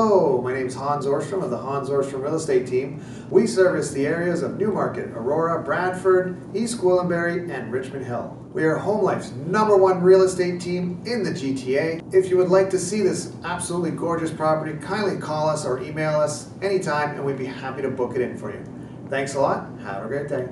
Hello, my name is Hans Orstrom of the Hans Orstrom Real Estate Team. We service the areas of Newmarket, Aurora, Bradford, East Gwillimbury, and Richmond Hill. We are Home Life's #1 real estate team in the GTA. If you would like to see this absolutely gorgeous property, kindly call us or email us anytime and we'd be happy to book it in for you. Thanks a lot. Have a great day.